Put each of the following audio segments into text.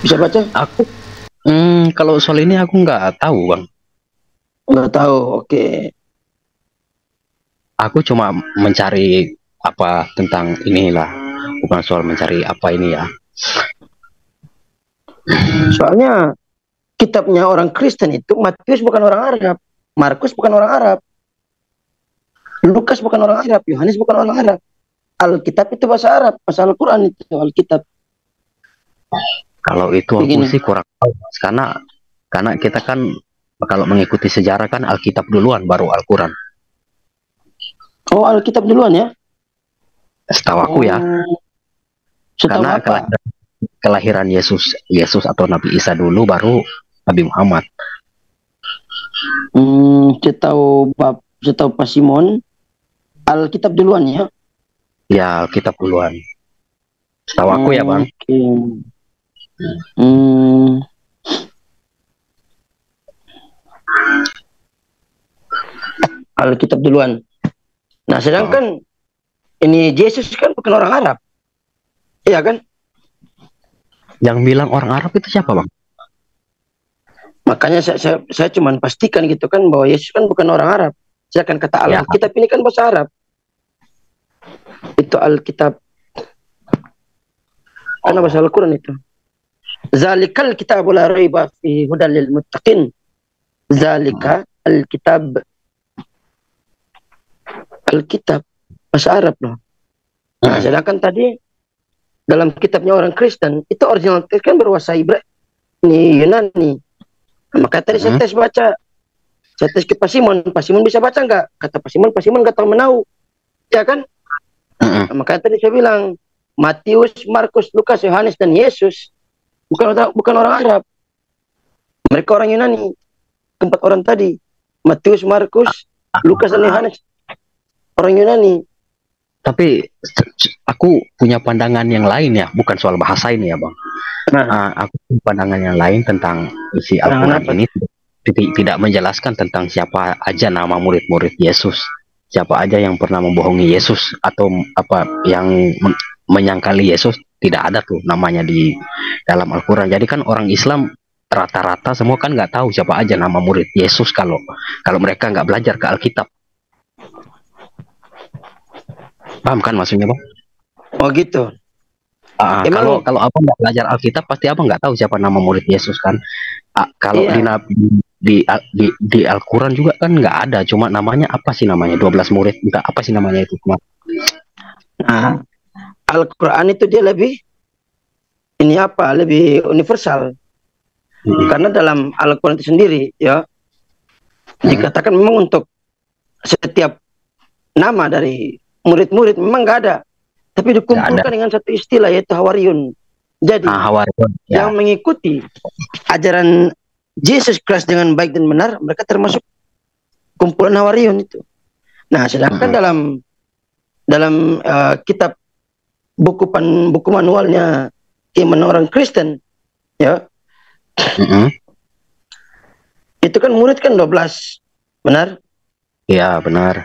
Bisa baca? Aku kalau soal ini aku nggak tahu bang. Nggak tahu. Oke. Aku cuma mencari apa tentang inilah, bukan soal mencari apa ini ya. Soalnya kitabnya orang Kristen itu Matius bukan orang Arab, Markus bukan orang Arab, Lukas bukan orang Arab, Yohanes bukan orang Arab. Alkitab itu bahasa Arab, bahasa Al-Quran itu Alkitab. Kalau itu aku Begini. sih kurang tahu Mas. Karena kita kan kalau mengikuti sejarah kan Alkitab duluan baru Al-Quran. Oh, Alkitab duluan ya? Setahu aku ya, Oh, setahu karena Bapak. kelahiran Yesus Yesus atau Nabi Isa dulu baru Nabi Muhammad. Setahu Pak Simon, Alkitab duluan ya? Ya Alkitab duluan. Setahu aku ya bang. Oke. Hmm, Alkitab duluan. Nah, Oh. sedangkan ini Yesus kan bukan orang Arab, iya kan? Yang bilang orang Arab itu siapa bang? Makanya saya cuma pastikan gitu kan bahwa Yesus kan bukan orang Arab. Saya akan kata Ya. Alkitab ini kan bahasa Arab. Itu Alkitab karena Oh. bahasa Al-Quran itu. Zalikal kitab la raiba fi hudal lil muttaqin. Zalika Alkitab, Alkitab bahasa Arab loh. Nah, Hmm. sedangkan tadi dalam kitabnya orang Kristen itu original teks kan berbahasa Ibrani, ini Yunani. Nah, maka tadi saya Hmm. tes baca, saya tes ke Pak Simon bisa baca nggak? Kata Pak Simon nggak tahu menau, ya kan? Hmm. Nah, maka tadi saya bilang Matius, Markus, Lukas, Yohanes dan Yesus bukan orang Arab, mereka orang Yunani. Keempat orang tadi, Matius, Markus, Lukas dan Yohanes orang Yunani. Tapi aku punya pandangan yang lain ya, bukan soal bahasa ini ya bang. Nah, Aku punya pandangan yang lain tentang isi pandangan Al-Quran apa ini tuh? tidak menjelaskan tentang siapa aja nama murid-murid Yesus, siapa aja yang pernah membohongi Yesus atau apa yang menyangkali Yesus, tidak ada tuh namanya di dalam Al-Quran. Jadi kan orang Islam rata-rata semua kan nggak tahu siapa aja nama murid Yesus kalau kalau mereka nggak belajar ke Alkitab. Paham kan maksudnya bang? Oh gitu. Kalau Emang kalau abang nggak belajar Alkitab pasti abang nggak tahu siapa nama murid Yesus kan. Kalau di iya. di Al-Quran juga kan nggak ada, cuma namanya apa sih namanya 12 murid, enggak apa sih namanya itu. Nah, Al-Quran itu dia lebih ini apa? Lebih universal. Mm-mm. Karena dalam Al-Quran itu sendiri ya Mm-mm. dikatakan memang untuk setiap nama dari murid-murid memang nggak ada, tapi Nggak ada. dikumpulkan dengan satu istilah yaitu Hawariyun. Jadi Hawarion ya. yang mengikuti ajaran Yesus Christ dengan baik dan benar mereka termasuk kumpulan Hawariyun itu. Nah, sedangkan Mm-mm. dalam kitab buku manualnya iman orang Kristen ya Mm-mm. itu kan murid kan 12, benar? Ya benar.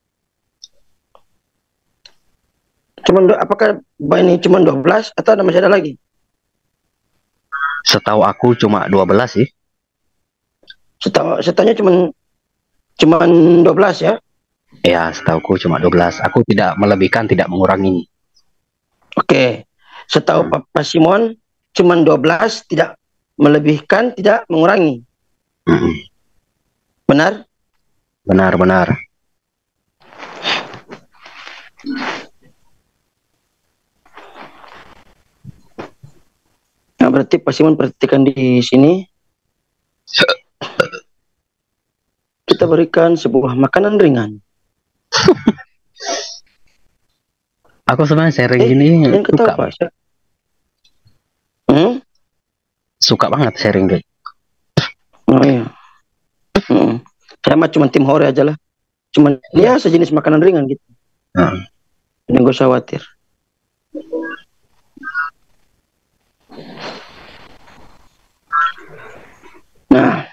Apakah ini cuma 12 atau ada masih ada lagi? Setahu aku cuma 12 sih. Setahunya cuman 12 ya. Ya setahuku cuma 12. Aku tidak melebihkan, tidak mengurangi. Oke. Setahu Mm. Pak Simon cuman 12, tidak melebihkan, tidak mengurangi. Mm-mm. Benar? Benar-benar. Nah, berarti Pak Simon perhatikan di sini kita berikan sebuah makanan ringan. Aku sebenarnya sharing gini Yang ketawa suka Pak. bang. Hmm? Suka banget sharing kayak. Oh iya. Hmm. Saya mah cuma tim hore aja lah. Cuman Iya. ya sejenis makanan ringan gitu. Mm. Jangan gak usah khawatir. Nah,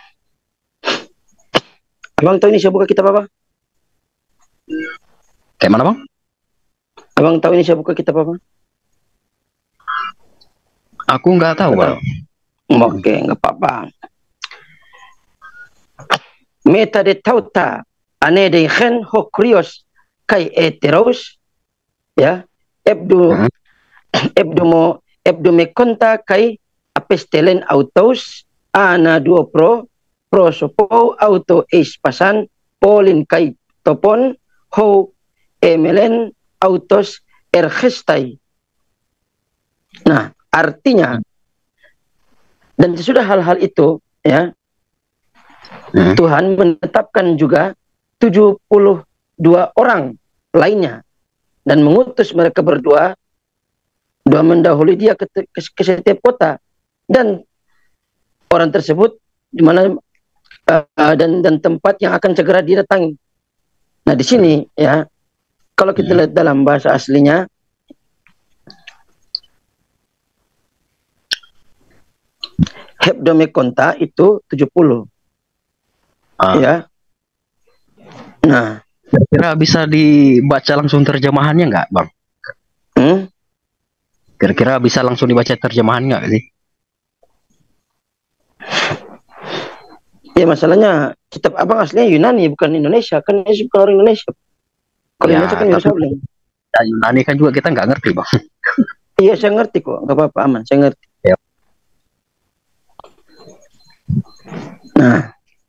abang tahu ini saya buka kitab apa? Kayak mana bang? Abang tahu ini saya buka kitab apa? Aku nggak tahu Nggak tahu. bang. Oke, nggak apa-apa. Meta de tauta ane de gen hokrios kai eteros ya ebdu ebdu me konta kai apestelen autos ana duo pro sopo auto pasan polin kai topon ho emelen autos ergestai. Nah, artinya dan sesudah hal-hal itu ya Tuhan menetapkan juga 72 orang lainnya dan mengutus mereka berdua mendahului dia ke setiap kota, dan orang tersebut di mana dan tempat yang akan segera didatangi. Nah, di sini ya kalau kita lihat dalam bahasa aslinya hebdome konta itu 70. Ya. Nah, kira-kira bisa dibaca langsung terjemahannya nggak, Bang? Kira-kira bisa langsung dibaca terjemahan nggak sih? Ya, masalahnya kitab Abang aslinya Yunani, bukan Indonesia. Kan Yesus bukan orang Indonesia. Kalau Ya, Indonesia kan Yerusalem. Ya, Yunani kan juga kita nggak ngerti, Bang. Iya, saya ngerti kok. Nggak apa-apa, aman. Saya ngerti. Ya. Nah.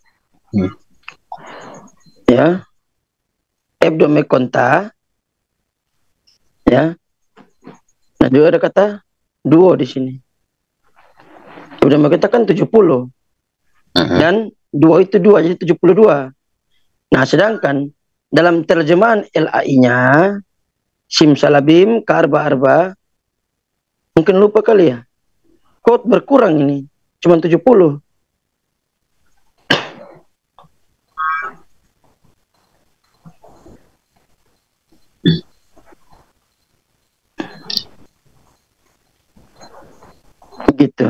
Ya. Ebdome konta. Ya. Nah, juga ada kata duo di sini. Ebdome konta kan 70. Dan duo itu 2, jadi 72. Nah, sedangkan dalam terjemahan LAI-nya simsalabim karba-arba mungkin lupa kali ya. Kok berkurang ini? Cuma 70. Gitu.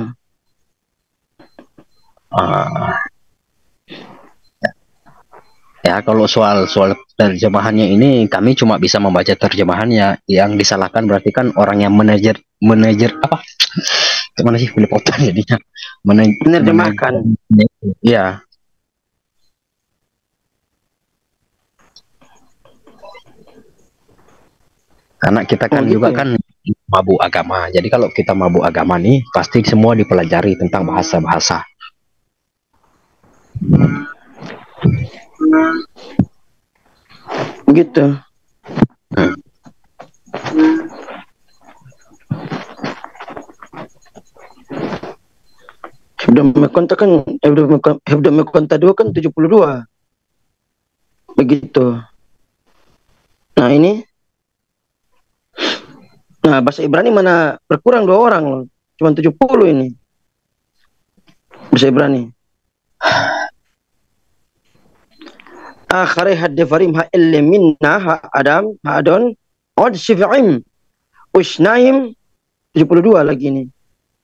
Ya, kalau soal terjemahannya ini kami cuma bisa membaca terjemahannya. Yang disalahkan berarti kan orang yang manajer apa? Gimana sih peliputan jadinya? Menerjemahkan. Iya. Karena kita kan gitu juga ya? kan mabuk agama. Jadi kalau kita mabuk agama nih pasti semua dipelajari tentang bahasa-bahasa. Begitu. Hebdome konta kan hebdome konta 2 kan 72. Begitu. Nah, ini. Nah, bahasa Ibrani mana berkurang 2 orang loh. Cuma 70 ini. Bahasa Ibrani. Akhari haddefarim ha ille minna ha adam ha adon od syif'im usnaim 72 lagi ini.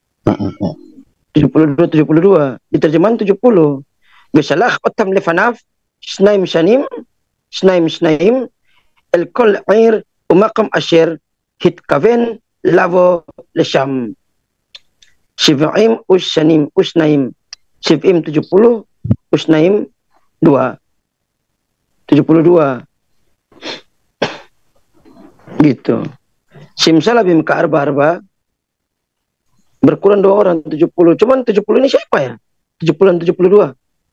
72 diterjemahan 70. Bisalah otam lefanaf snaim shanim snaim el kol air umakam asher hit kaven lavo lesham syif'im usnaim syif'im 70 usnaim 2 72 gitu. Simsalabim ka arba berkurang 2 orang 70. Cuman 70 ini siapa ya? 70 dan 72.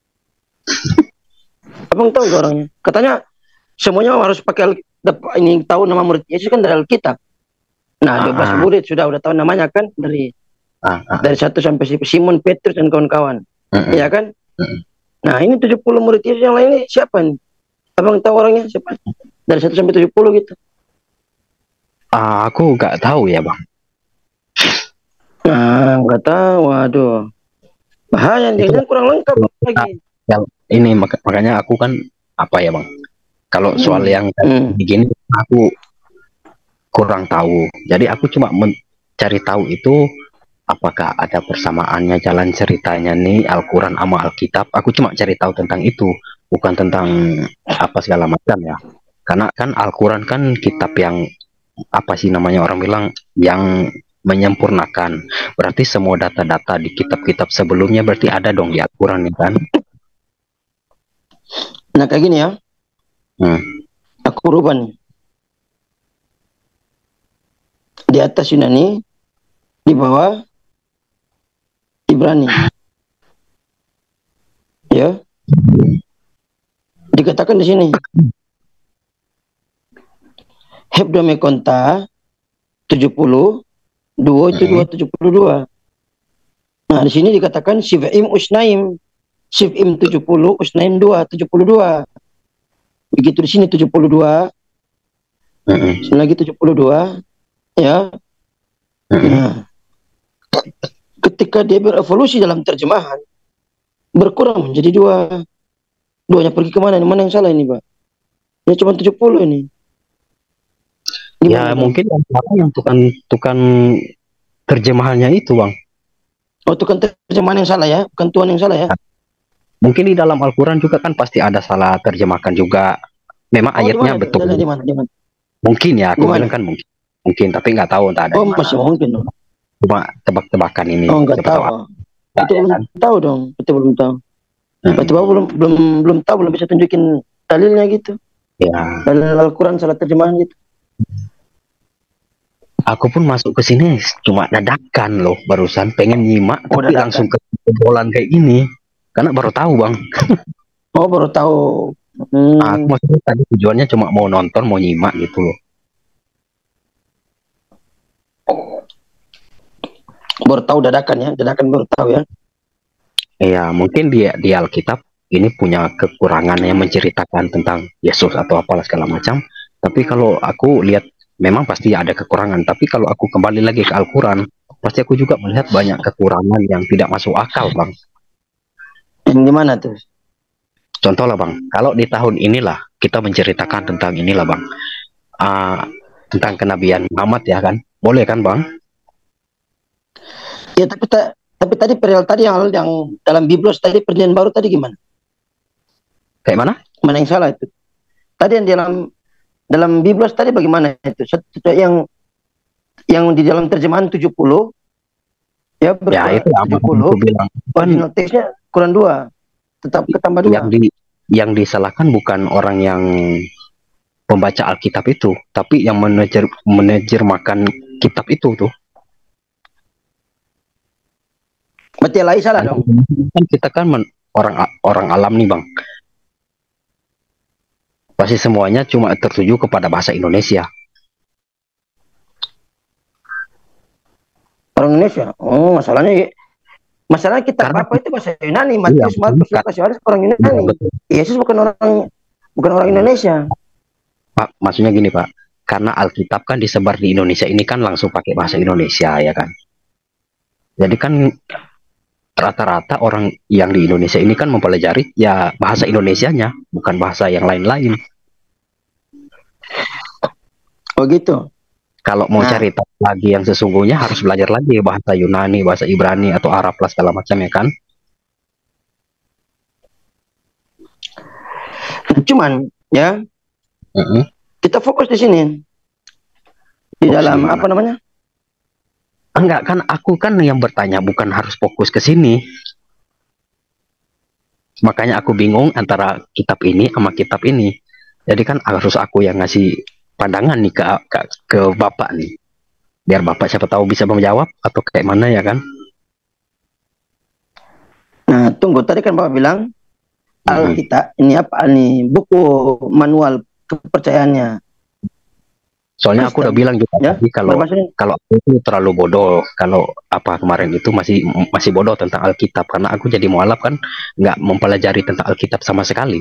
Abang tahu gak orangnya? Katanya semuanya harus pakai ini tahu nama murid Yesus kan dari Alkitab. Nah, 12 murid sudah tahu namanya kan dari 1 sampai Simon, Petrus dan kawan-kawan. Iya kan? Nah, ini 70 murid Yesus yang lain ini siapa nih? Abang tahu orangnya siapa? Dari 1 sampai 70 gitu. Aku nggak tahu ya, Bang. Nah, nggak tahu. Waduh. Bahaya nih, kan kurang lengkap lagi. Yang ini makanya aku kan apa ya, Bang? Kalau soal yang begini aku kurang tahu. Jadi aku cuma mencari tahu itu apakah ada persamaannya jalan ceritanya nih Al-Quran sama Alkitab. Aku cuma cari tahu tentang itu, bukan tentang apa segala macam ya. Karena kan Al-Quran kan kitab yang apa sih namanya orang bilang yang menyempurnakan. Berarti semua data-data di kitab-kitab sebelumnya berarti ada dong di Al-Quran, ya kan? Nah kayak gini ya, Hmm. aku rubah nih. Di atas Yunani, di bawah Ibrani. Ya, dikatakan di sini Hebdome Konta 70, Duo itu 272. Nah, di sini dikatakan Shiv'im Usnaim. Shiv'im 70, Usnaim 2, 72. Begitu di sini 72, sini lagi 72, ya. Nah, ketika dia berevolusi dalam terjemahan, berkurang menjadi 2. Duanya pergi kemana? Mana yang salah ini, Pak? Ya cuma 70 ini. Ya Gimana, Bang? mungkin yang salah yang tukang terjemahannya itu, Bang. Oh, itu kan terjemahan yang salah ya, bukan Tuhan yang salah ya. Mungkin di dalam Al-Quran juga kan pasti ada salah terjemahkan juga. Memang Oh, di ayatnya mana itu? betul. Di mana? Di mana? Mungkin ya, Di aku bilang mana? kan mungkin. Mungkin, tapi nggak tahu entah ada Oh, di mana. masih mungkin dong. Cuma tebak-tebakan ini. Oh, enggak Siapa tahu. tahu Oh. ada, Itu ya belum kan? tahu dong. Itu belum tahu. Berarti Hmm. Bapak belum tahu, belum bisa tunjukin dalilnya gitu. Ya, Dalil Al-Quran salah terjemahan gitu. aku pun masuk ke sini cuma dadakan loh, barusan pengen nyimak Oh, tapi langsung dadakan. ke obrolan kayak gini. Karena baru tahu, Bang. Oh, baru tahu. Aku Hmm, maksudnya tadi tujuannya cuma mau nonton, mau nyimak gitu loh. baru tahu dadakan ya. Dadakan baru tahu ya. Ya, mungkin di Alkitab ini punya kekurangan yang menceritakan tentang Yesus atau apalah segala macam. Tapi kalau aku lihat memang pasti ada kekurangan. Tapi kalau aku kembali lagi ke Al-Quran, pasti aku juga melihat banyak kekurangan yang tidak masuk akal, Bang. Yang di mana tuh? Contoh lah, Bang, kalau di tahun inilah kita menceritakan tentang inilah, Bang, ah, tentang kenabian Muhammad, ya kan? Boleh kan, Bang? Ya, tapi tadi perihal tadi yang dalam Biblos tadi perjanjian baru tadi gimana? Kayak mana? Mana yang salah itu? Tadi yang dalam Biblos tadi bagaimana itu? Yang di dalam terjemahan 70 ya Ya, berkurang itu yang 70, aku bilang. Kan original text-nya kurang 2, tetap ketambah 2. yang disalahkan bukan orang yang pembaca Alkitab itu, tapi yang menerjemahkan kitab itu tuh. Berarti yang lain salah Kan dong. kita kan orang orang alam nih, Bang. Pasti semuanya cuma tertuju kepada bahasa Indonesia. Orang Indonesia. Oh, masalahnya kitab Karena apa itu bahasa Yunani, iya, Matius, Markus, Lukas, Yohanes orang iya, Yunani. betul. Yesus bukan orang Indonesia. Pak, maksudnya gini, Pak. Karena Alkitab kan disebar di Indonesia ini kan langsung pakai bahasa Indonesia, ya kan. Jadi kan rata-rata orang yang di Indonesia ini kan mempelajari ya bahasa Indonesianya, bukan bahasa yang lain-lain. Oh gitu. Kalau mau Nah, cari tahu lagi yang sesungguhnya harus belajar lagi bahasa Yunani, bahasa Ibrani atau Arab lah segala macam, ya kan. cuman ya Mm-mm. kita fokus di sini di Fokus di dalam mana? apa namanya? Enggak, kan aku kan yang bertanya, bukan harus fokus ke sini. Makanya aku bingung antara kitab ini sama kitab ini. Jadi kan harus aku yang ngasih pandangan nih ke Bapak nih. Biar Bapak siapa tahu bisa menjawab atau kayak mana, ya kan. Nah, tunggu tadi kan Bapak bilang Mm-mm. Alkitab ini apa nih? Buku manual kepercayaannya Soalnya aku udah Kristen bilang juga ya. tadi kalau Berbahasa kalau aku itu terlalu bodoh, kalau apa kemarin itu masih masih bodoh tentang Alkitab, karena aku jadi mualaf kan nggak mempelajari tentang Alkitab sama sekali.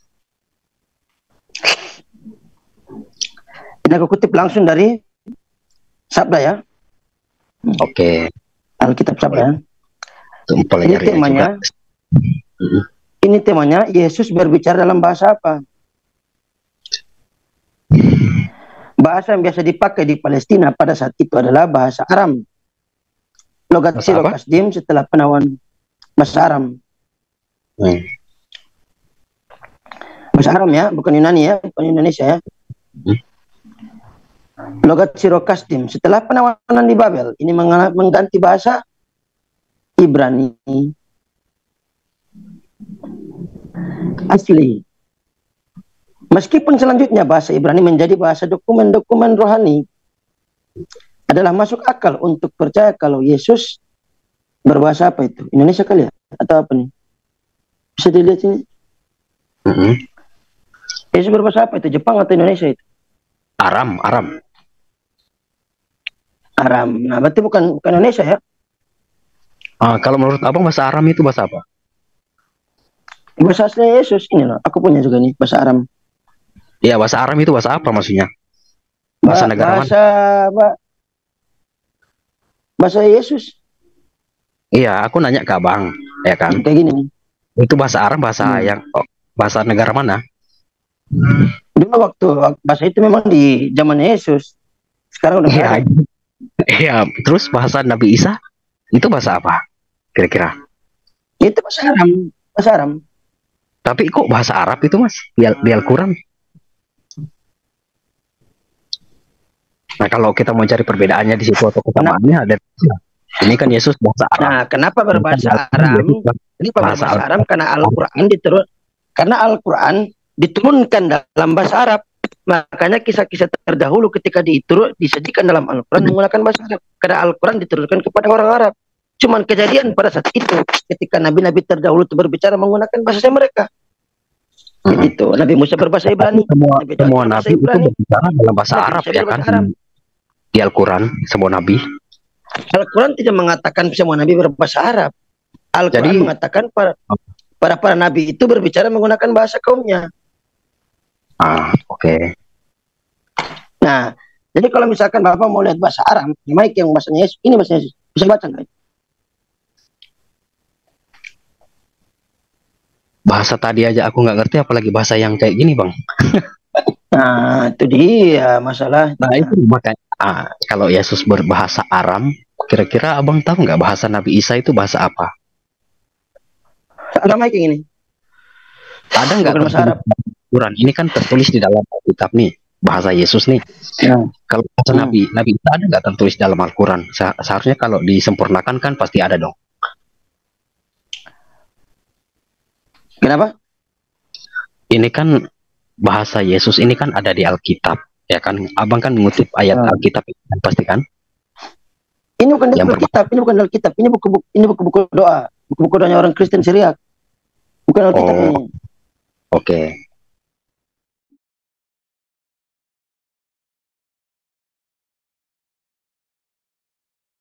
ini aku kutip langsung dari Sabda ya. Oke, Alkitab Sabda ya. untuk Ini mempelajarinya juga. temanya, Mm-mm. ini temanya Yesus berbicara dalam bahasa apa? Bahasa yang biasa dipakai di Palestina pada saat itu adalah bahasa Aram. Logat Bahasa Siro apa? Kasdim setelah penawan bahasa Aram. Hmm. Bahasa Aram ya, bukan Yunani ya, bukan Indonesia ya. Hmm. Logat Sirokastim. Setelah penawanan di Babel, ini mengganti bahasa Ibrani asli. Meskipun selanjutnya bahasa Ibrani menjadi bahasa dokumen-dokumen rohani, adalah masuk akal untuk percaya kalau Yesus berbahasa apa itu? Indonesia kali ya? Atau apa nih? Bisa dilihat ini. Yesus berbahasa apa itu? Jepang atau Indonesia itu? Aram, Aram. Aram. Nah, berarti bukan Indonesia ya? Kalau menurut abang bahasa Aram itu bahasa apa? Bahasa asli Yesus ini loh. Aku punya juga nih bahasa Aram. Iya, bahasa Aram itu bahasa apa maksudnya? Bahasa negara mana? Bahasa Yesus. Iya, aku nanya ke abang, ya kan? Kayak gini nih. Itu bahasa Aram, bahasa yang bahasa negara mana? Dulu waktu bahasa itu memang di zaman Yesus. Sekarang udah Iya. Iya, terus bahasa Nabi Isa itu bahasa apa? Kira-kira? Itu bahasa Aram, bahasa Aram. Tapi kok bahasa Arab itu mas? Di Al-Quran. Nah kalau kita mau cari perbedaannya di situ atau kesamaannya ada. Ini kan Yesus bahasa Arab. Nah, kenapa berbahasa Aram? Ini berbahasa Aram karena Al-Quran diturunkan dalam bahasa Arab. Makanya kisah-kisah terdahulu ketika disajikan dalam Al-Quran menggunakan bahasa Arab. Karena Al-Quran diturunkan kepada orang Arab. Cuman kejadian pada saat itu ketika nabi-nabi terdahulu itu berbicara menggunakan bahasa mereka. Itu Nabi Musa berbahasa Ibrani. Semua nabi itu berbicara dalam bahasa Arab ya kan? Di Al-Quran semua nabi. Al-Quran tidak mengatakan semua nabi berbahasa Arab. Al-Quran mengatakan para nabi itu berbicara menggunakan bahasa kaumnya. Oke. Nah, jadi kalau misalkan Bapak mau lihat bahasa Arab, Mike yang bahasanya Yesus, ini bahasanya Yesus. Bisa baca nggak? Bahasa tadi aja aku nggak ngerti, apalagi bahasa yang kayak gini, Bang. Nah, itu dia masalah. Nah, itu makanya kalau Yesus berbahasa Aram, kira-kira Abang tahu nggak bahasa Nabi Isa itu bahasa apa? Aram kayak gini. Ada nggak bahasa Arab? Ini kan tertulis di dalam Alkitab nih, bahasa Yesus nih. Kalau bahasa Nabi Isa ada nggak tertulis dalam Al-Quran? Seharusnya kalau disempurnakan kan pasti ada dong. Kenapa? Ini kan bahasa Yesus ini kan ada di Alkitab, ya kan? Abang kan mengutip ayat Alkitab pasti kan? Ini bukan dari Alkitab, ini bukan Alkitab, ini buku-buku doa, buku-buku doanya orang Kristen Syriak. Bukan Alkitab ini. Oke.